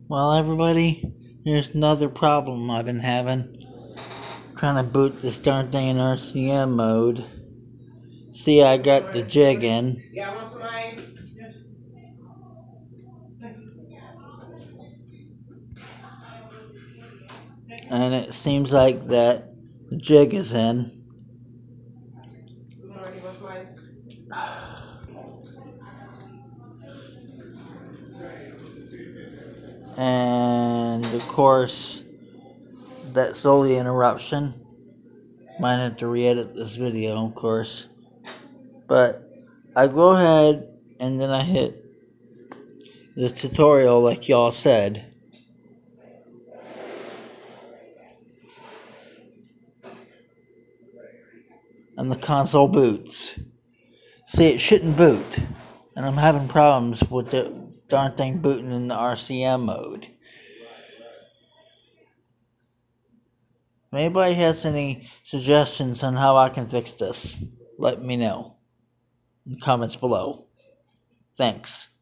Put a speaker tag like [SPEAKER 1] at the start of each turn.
[SPEAKER 1] Well, everybody, here's another problem I've been having. Trying to boot this darn thing in RCM mode. See, I got the jig in.
[SPEAKER 2] Yeah, I want some ice.
[SPEAKER 1] And it seems like that the jig is in. And of course, that's only interruption. Might have to re-edit this video, of course. But I go ahead and then I hit the tutorial like y'all said. And the console boots. See, it shouldn't boot. And I'm having problems with the darn thing booting in the RCM mode. If anybody has any suggestions on how I can fix this, let me know in the comments below. Thanks.